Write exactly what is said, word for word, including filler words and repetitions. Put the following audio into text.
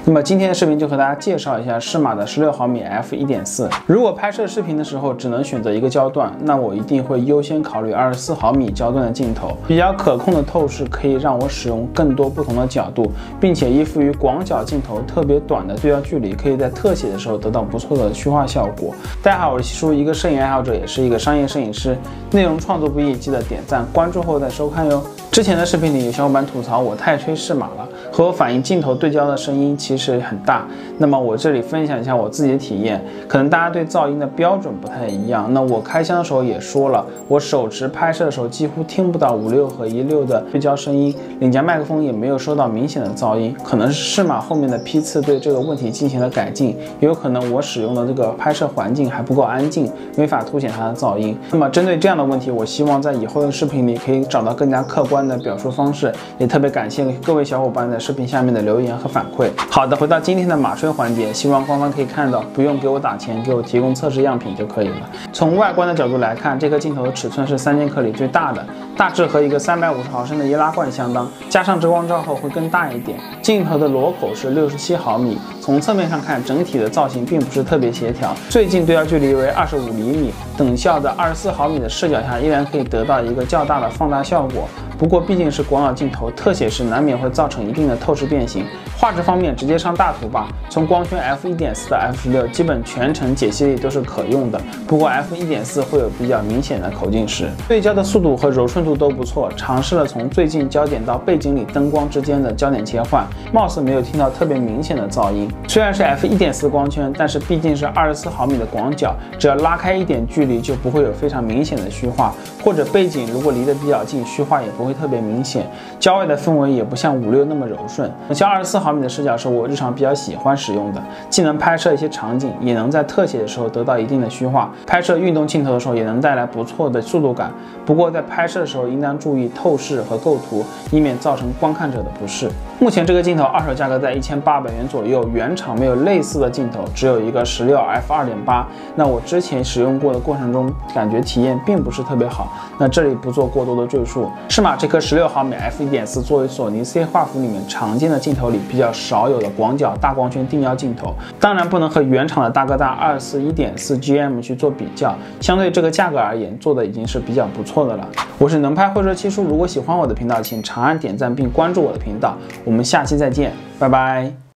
那么今天的视频就和大家介绍一下适马的十六毫米 f 一点四。如果拍摄视频的时候只能选择一个焦段，那我一定会优先考虑二十四毫米焦段的镜头，比较可控的透视可以让我使用更多不同的角度，并且依附于广角镜头特别短的对焦距离，可以在特写的时候得到不错的虚化效果。大家好，我是西叔，一个摄影爱好者，也是一个商业摄影师。内容创作不易，记得点赞、关注后再收看哟。之前的视频里有小伙伴吐槽我太吹适马了，和我反映镜头对焦的声音其实很大。那么我这里分享一下我自己的体验，可能大家对噪音的标准不太一样。那我开箱的时候也说了，我手持拍摄的时候几乎听不到五六和一六的对焦声音，领夹麦克风也没有收到明显的噪音，可能是适马后面的批次对这个问题进行了改进，也有可能我使用的这个拍摄环境还不够安静，没法凸显它的噪音。那么针对这样的问题，我希望在以后的视频里可以找到更加客观的表述方式，也特别感谢各位小伙伴在视频下面的留言和反馈。好的，回到今天的马吹环节，希望官方可以看到，不用给我打钱，给我提供测试样品就可以了。从外观的角度来看，这颗镜头的尺寸是三剑客里最大的，大致和一个三百五十毫升的易拉罐相当，加上遮光罩后会更大一点。镜头的螺口是六十七毫米，从侧面上看，整体的造型并不是特别协调，最近对焦距离为二十五厘米，等效的二十四毫米的视角下，依然可以得到一个较大的放大效果。不过毕竟是广角镜头，特写时难免会造成一定的透视变形。画质方面直接上大图吧，从光圈 f 一点四 到 f 十六，基本全程解析力都是可用的。不过 f 一点四会有比较明显的口径时，对焦的速度和柔顺度都不错。尝试了从最近焦点到背景里灯光之间的焦点切换，貌似没有听到特别明显的噪音。虽然是 f 一点四 光圈，但是毕竟是二十四毫米的广角，只要拉开一点距离就不会有非常明显的虚化，或者背景如果离得比较近，虚化也不会特别明显。焦外的氛围也不像五六那么柔顺。像二十四毫米的视角是我日常比较喜欢使用的，既能拍摄一些场景，也能在特写的时候得到一定的虚化。拍摄运动镜头的时候也能带来不错的速度感。不过在拍摄的时候应当注意透视和构图，以免造成观看者的不适。目前这个镜头二手价格在一千八百元左右，原厂没有类似的镜头，只有一个十六 f 二点八。那我之前使用过的过程中，感觉体验并不是特别好。那这里不做过多的赘述。适马这颗十六毫米 f 一点四 作为索尼 C 画幅里面常见的镜头里比较少有的广角大光圈定焦镜头，当然不能和原厂的大哥大二十四 一点四 G M 去做比较，相对这个价格而言，做的已经是比较不错的了。我是能拍会说七叔，如果喜欢我的频道，请长按点赞并关注我的频道。我们下期再见，拜拜。